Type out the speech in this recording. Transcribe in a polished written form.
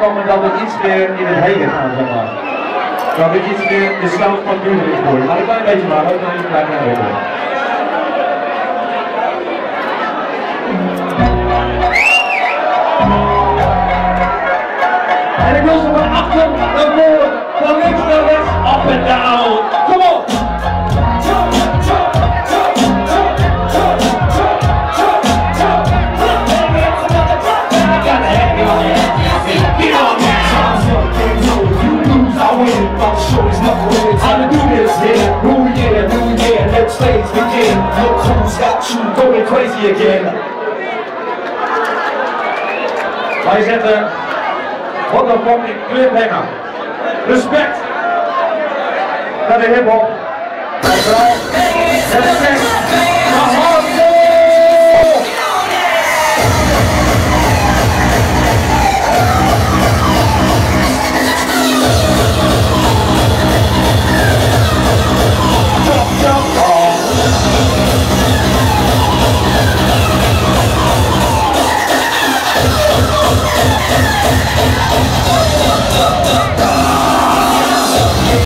komen dat we iets meer in het heden gaan, zeg maar. Dat ik iets meer de sound van nu is worden. Maar een klein beetje maar, ook nog even blijven hebben. En ik wil ze van achter naar voren, van links naar rechts, up and down. Kom op! Look who's got you going crazy again. Wij zetten wat een fucking cliffhanger. Respect naar de hip-hop. Respect.